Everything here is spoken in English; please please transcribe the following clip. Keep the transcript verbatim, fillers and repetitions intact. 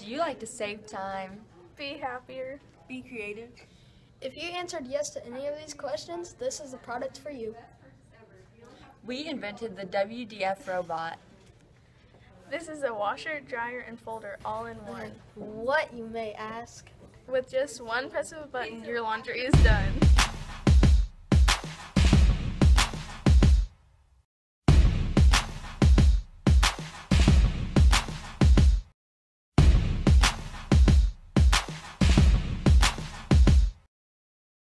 Do you like to save time? Be happier. Be creative. If you answered yes to any of these questions, this is the product for you. We invented the W D F Robot. This is a washer, dryer, and folder all in one. What, you may ask? With just one press of a button, your laundry is done.